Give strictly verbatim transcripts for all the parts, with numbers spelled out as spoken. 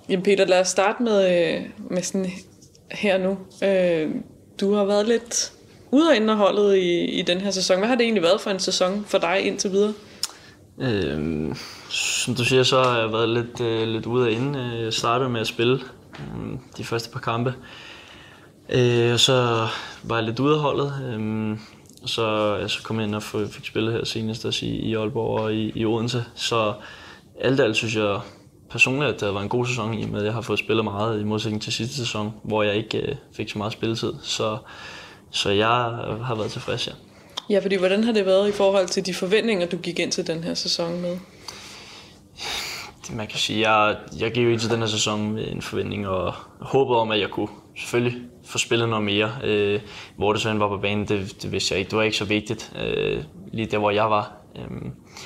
Jamen Peter, lad os starte med, øh, med sådan her nu. Øh, du har været lidt ude og inde af holdet i, i den her sæson. Hvad har det egentlig været for en sæson for dig indtil videre? Øhm, som du siger, så har jeg været lidt, øh, lidt ude og inde. Jeg startede med at spille øh, de første par kampe. Øh, og så var jeg lidt ude af holdet. Øh, og så, ja, så kom jeg ind og fik spillet her senest også i, i Aalborg og i, i Odense. Så alt alt synes jeg personligt, at det har været en god sæson i, med at jeg har fået spillet meget i modsætning til sidste sæson, hvor jeg ikke øh, fik så meget spilletid. Så, så jeg har været tilfreds, ja. Ja, fordi hvordan har det været i forhold til de forventninger, du gik ind til den her sæson med? Det, man kan sige, jeg, jeg gik jo ind til den her sæson med en forventning og håbet om, at jeg kunne selvfølgelig få spillet noget mere. Øh, hvor det sådan var på banen, det, det vidste jeg ikke. Det var ikke så vigtigt, øh, lige der hvor jeg var. Øh,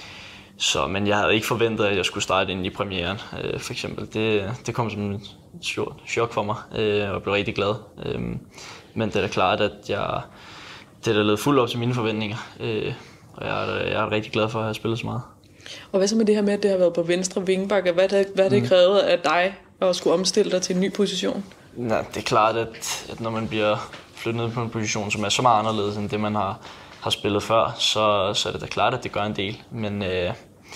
så, men jeg havde ikke forventet, at jeg skulle starte ind i premieren, øh, for eksempel. Det, det kom som et chok for mig, øh, og jeg blev rigtig glad. Øh, men det er da klart, at jeg det er da lavet fuldt op til mine forventninger, øh, og jeg er, jeg er rigtig glad for at have spillet så meget. Og hvad så med det her med, at det har været på venstre vingebakke? Hvad har det, det krævet af dig at skulle omstille dig til en ny position? Nej, det er klart, at, at når man bliver flyttet ned på en position, som er så meget anderledes end det, man har, har spillet før, så, så er det da klart, at det gør en del. Men, øh,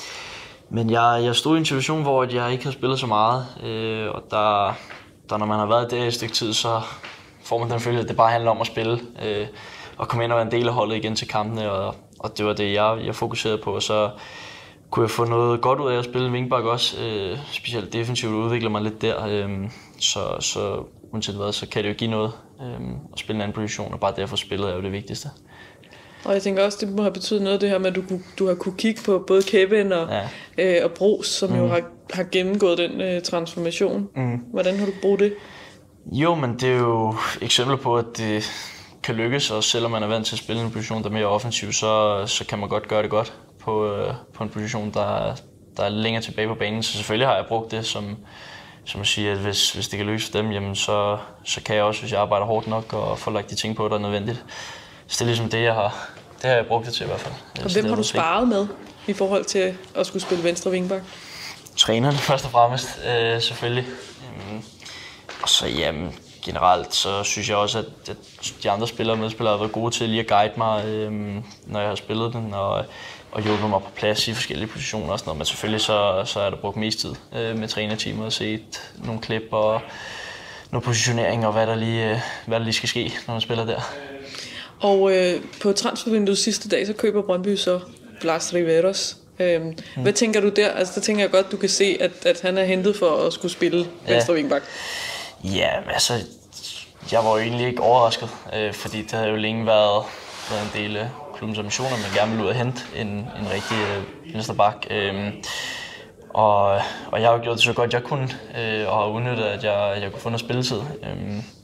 men jeg, jeg stod i en situation, hvor jeg ikke har spillet så meget, øh, og der, der, når man har været der i et stykke tid, så får man den følelse, at det bare handler om at spille. Øh, og komme ind og være en del af holdet igen til kampene, og, og det var det, jeg, jeg fokuserede på. Og så kunne jeg få noget godt ud af at spille wingback også, øh, specielt defensivt udvikler mig lidt der. Øh, så, så uanset hvad, så kan det jo give noget øh, at spille en anden position, og bare derfor spillet er jo det vigtigste. Og jeg tænker også, det må have betydet noget det her med, at du, du har kunne kigge på både Kevin og, ja. øh, og Brugs, som mm. jo har, har gennemgået den øh, transformation. Mm. Hvordan har du brugt det? Jo, men det er jo eksempler på, at det kan lykkes, og selvom man er vant til at spille en position, der er mere offensiv, så, så kan man godt gøre det godt på, øh, på en position, der, der er længere tilbage på banen. Så selvfølgelig har jeg brugt det som, som at sige, at hvis, hvis det kan lykkes for dem, jamen så, så kan jeg også, hvis jeg arbejder hårdt nok og får lagt de ting på, der er nødvendigt. Så det er ligesom det, jeg har, det har jeg brugt det til i hvert fald. Og hvem har du sparet med i forhold til at skulle spille venstre wingback? Træneren først og fremmest, øh, selvfølgelig. Øhm, og så jamen, generelt så synes jeg også, at, at de andre spillere og medspillere har været gode til lige at guide mig, øhm, når jeg har spillet den, og, og hjulpet mig på plads i forskellige positioner og sådan noget. Men selvfølgelig så, så er der brugt mest tid øh, med trænerteamet og set nogle klip og nogle positioneringer og hvad der lige, øh, hvad der lige skal ske, når man spiller der. Og øh, på transfervinduet sidste dag, så køber Brøndby så Blas Riveros. Øhm, hmm. Hvad tænker du der? Altså der tænker jeg godt, du kan se, at, at han er hentet for at skulle spille ja. venstre wingback. Ja, altså, jeg var jo egentlig ikke overrasket, øh, fordi det havde jo længe været, været en del af klubbens ambitioner, men gerne ville ud at hente en, en rigtig øh, venstreback. Øh, og, og jeg har jo gjort det så godt jeg kunne, øh, og har udnyttet, at jeg, jeg kunne få noget spilletid. Øh,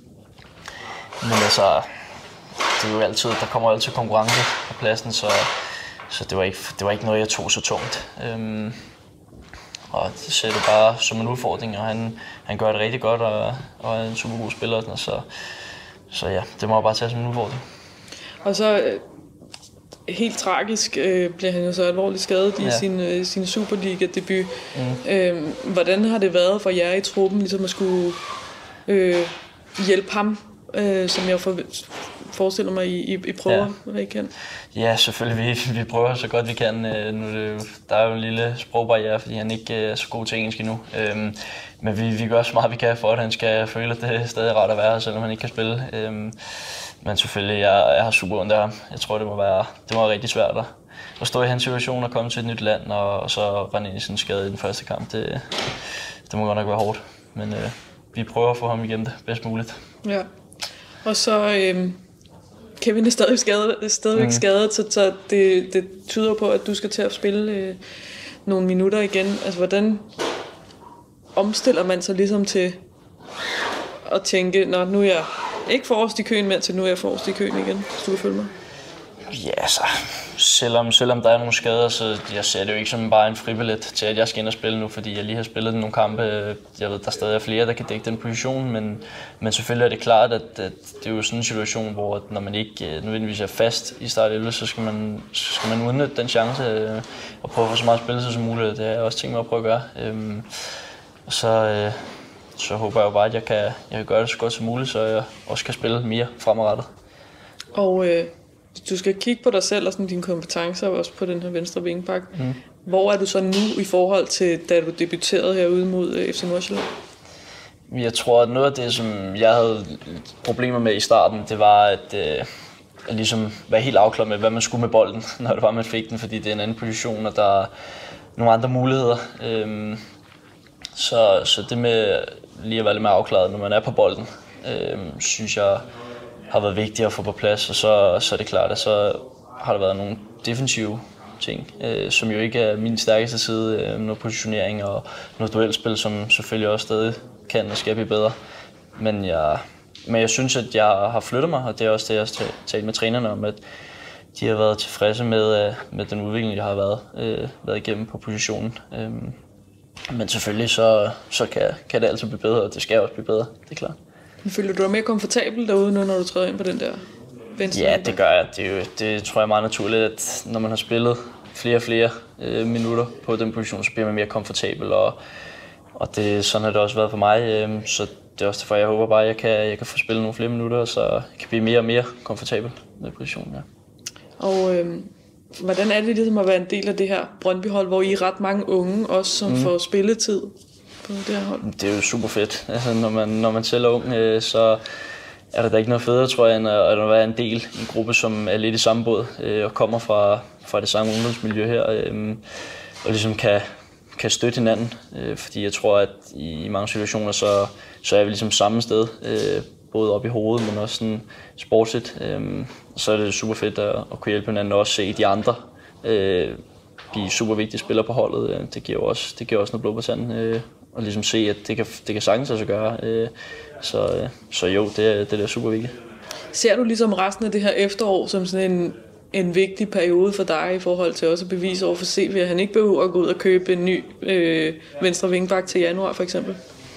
men altså, det er jo altid, der kommer jo altid konkurrence på pladsen, så, så det, var ikke, det var ikke noget, jeg tog så tungt. Øh, Og det ser det bare som en udfordring, og han, han gør det rigtig godt og, og er en super god spiller. Så, så ja, det må jeg bare tage som en udfordring. Og så helt tragisk øh, bliver han jo så alvorligt skadet ja. i sin, øh, sin Superliga-debut. Mm. Øh, hvordan har det været for jer i truppen ligesom at skulle øh, hjælpe ham, øh, som jeg for, forestiller mig, I, I prøver, ja. hvad I kan? Ja, selvfølgelig. Vi, vi prøver så godt vi kan. Nu er det jo, der er jo en lille sprogbarriere, fordi han ikke er så god til engelsk endnu. Øhm, men vi, vi gør så meget vi kan for, at han skal føle, at det er stadig rart at være her, selvom han ikke kan spille. Øhm, men selvfølgelig, jeg, jeg har super ondt af ham. Jeg tror, det må være, det må være rigtig svært at, at stå i hans situation og komme til et nyt land, og, og så rende ind i sådan en skade i den første kamp. Det, det må godt nok være hårdt. Men øh, vi prøver at få ham igennem det bedst muligt. Ja. Og så øh, Kevin er stadig skadet, stadigvæk mm. skadet, så, så det, det tyder på, at du skal til at spille øh, nogle minutter igen. Altså, hvordan omstiller man sig ligesom til at tænke, nå, nu er jeg ikke forrest i køen mere, til nu er jeg forrest i køen igen, hvis du kan følge mig? Ja, altså, selvom, selvom der er nogle skader, så jeg ser det jo ikke som bare en fribillet til, at jeg skal ind og spille nu, fordi jeg lige har spillet nogle kampe. Jeg ved, der stadig er flere, der kan dække den position, men, men selvfølgelig er det klart, at, at det er jo sådan en situation, hvor når man ikke nødvendigvis er fast i start elleve, så skal man, så skal man udnytte den chance og prøve at få så meget spilletid som muligt. Det har jeg også tænkt mig at prøve at gøre. Og så, så håber jeg jo bare, at jeg kan, jeg kan gøre det så godt som muligt, så jeg også kan spille mere fremadrettet. Og øh, hvis du skal kigge på dig selv og sådan dine kompetencer, også på den her venstre vingbak, mm. hvor er du så nu i forhold til, da du debuterede herude mod øh, F C Nordsjælland? Jeg tror, at noget af det, som jeg havde problemer med i starten, det var at, øh, at ligesom være helt afklaret med, hvad man skulle med bolden, når det var, man fik den, fordi det er en anden position, og der er nogle andre muligheder. Øhm, så, så det med lige at være lidt mere afklaret, når man er på bolden, øhm, synes jeg har været vigtigt at få på plads, og så, så er det klart, at så har der været nogle defensive ting, øh, som jo ikke er min stærkeste side, øh, noget positionering og noget duelspil, som selvfølgelig også stadig kan og skal blive bedre. Men jeg, men jeg synes, at jeg har flyttet mig, og det er også det, jeg har talt med trænerne om, at de har været tilfredse med, med den udvikling, jeg har været, øh, været igennem på positionen. Øhm, men selvfølgelig så, så kan, kan det altid blive bedre, og det skal også blive bedre, det er klart. Føler du dig mere komfortabel derude nu, når du træder ind på den der venstre? Ja, det gør jeg. Det, er jo, det tror jeg er meget naturligt, at når man har spillet flere og flere øh, minutter på den position, så bliver man mere komfortabel, og, og det, sådan har det også været for mig. Øh, så det er også derfor, jeg håber bare, at jeg kan, jeg kan få spillet nogle flere minutter, så jeg kan blive mere og mere komfortabel med positionen. Ja. Og øh, hvordan er det ligesom at være en del af det her Brøndby-hold, hvor I er ret mange unge også, som mm. får spilletid på det her hold? Det er jo super fedt. Altså, når, man, når man selv er ung, øh, så er der da ikke noget federe, tror jeg, end at, at være en del i en gruppe, som er lidt i samme båd øh, og kommer fra, fra det samme ungdomsmiljø her, øh, og ligesom kan, kan støtte hinanden. Øh, fordi jeg tror, at i, i mange situationer, så, så er vi ligesom samme sted, øh, både op i hovedet, men også sådan sportsligt. Øh, så er det super fedt at, at kunne hjælpe hinanden og også se de andre øh, blive super vigtige spillere på holdet. Det giver også, det giver også noget blod på tanden, øh, og ligesom se, at det kan, det kan sagtens også gøre. Øh, så, øh, så jo, det er, det er super vigtigt. Ser du ligesom resten af det her efterår som sådan en, en vigtig periode for dig i forhold til også at bevise over for C V, at han ikke behøver at gå ud og købe en ny øh, venstre vingbak til januar for eksempel?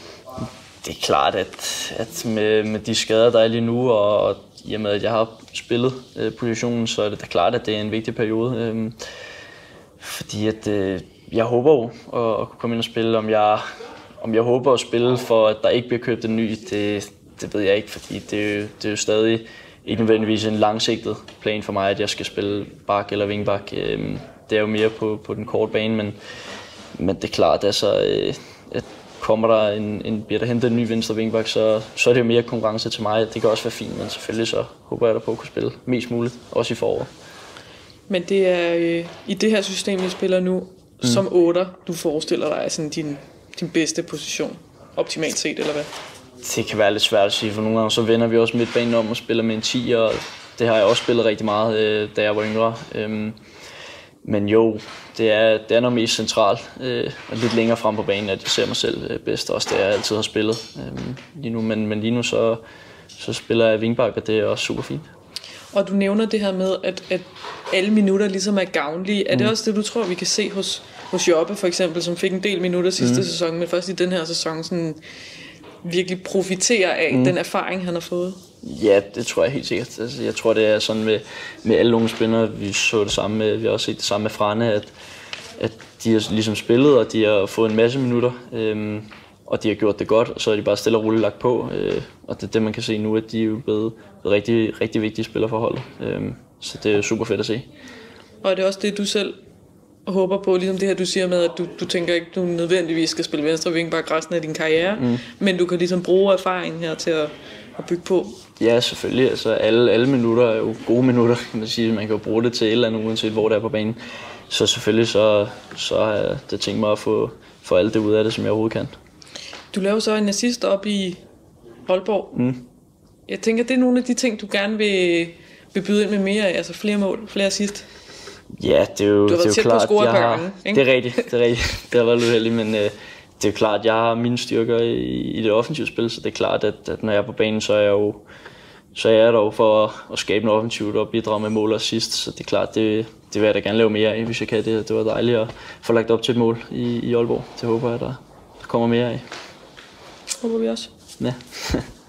Det er klart, at, at med, med de skader, der er lige nu, og, og i og med, at jeg har spillet øh, positionen, så er det da klart, at det er en vigtig periode. Øh, fordi at, øh, jeg håber jo at, at kunne komme ind og spille. Om jeg, om jeg håber at spille for, at der ikke bliver købt en ny, det, det ved jeg ikke, fordi det er, jo, det er jo stadig ikke nødvendigvis en langsigtet plan for mig, at jeg skal spille bak eller vingbak. Øh, det er jo mere på, på den korte bane, men, men det er klart, altså, øh, at kommer der en, en, bliver der hentet en ny venstre vingbak, så, så er det jo mere konkurrence til mig. Det kan også være fint, men selvfølgelig så håber jeg da på at kunne spille mest muligt, også i foråret. Men det er øh, i det her system, vi spiller nu, mm. som otter, du forestiller dig sådan din, din bedste position, optimalt set, eller hvad? Det kan være lidt svært at sige, for nogle gange så vender vi også midtbanen om og spiller med en ti, og det har jeg også spillet rigtig meget, øh, da jeg var yngre. Øhm, Men jo, det er, det er noget mest centralt, øh, og lidt længere frem på banen, at jeg ser mig selv øh, bedst, også det jeg altid har spillet øh, lige nu. Men, men lige nu så, så spiller jeg vingbak, og det er også super fint. Og du nævner det her med, at, at alle minutter ligesom er gavnlige. Er det mm. også det, du tror, vi kan se hos, hos Jobbe for eksempel, som fik en del minutter sidste mm. sæson, men først i den her sæson sådan virkelig profiterer af mm. den erfaring, han har fået? Ja, det tror jeg helt sikkert. Altså, jeg tror, det er sådan med, med alle unge spillere. Vi så det samme med, vi har også set det samme med Frane, at, at de har ligesom spillet, og de har fået en masse minutter, øhm, og de har gjort det godt, og så er de bare stille og roligt lagt på. Øh, og det er det, man kan se nu, at de er jo blevet rigtig, rigtig vigtige spillere for holdet. Øhm, så det er super fedt at se. Og er det også det, du selv håber på, ligesom det her, du siger med, at du, du tænker ikke, du nødvendigvis skal spille venstre vingbak resten af din karriere, mm. men du kan ligesom bruge erfaringen her til at, at bygge på? Ja, selvfølgelig. Altså, alle, alle minutter er jo gode minutter, kan man sige. Man kan jo bruge det til et eller andet, uanset hvor det er på banen. Så selvfølgelig så, så har jeg det tænkt mig at få, få alt det ud af det, som jeg overhovedet kan. Du laver så en assist op i Aalborg. Mm. Jeg tænker, det er nogle af de ting, du gerne vil, vil byde ind med mere af, altså flere mål, flere assist. Ja, det er jo, du har været tæt på at score et par gange, ikke? Det er rigtigt, det er rigtigt. Det har været lidt uheldigt, men øh, det er jo klart, at jeg har mine styrker i, i det offensive spil, så det er klart, at, at når jeg er på banen, så er jeg jo så er jeg der jo for at, at skabe noget offensivt og bidrage med mål og assist, så det er klart, det, det vil jeg da gerne lave mere af, hvis jeg kan det. Det var dejligt at få lagt op til et mål i, i Aalborg. Det håber jeg, der, der kommer mere af. Håber vi også. Ja.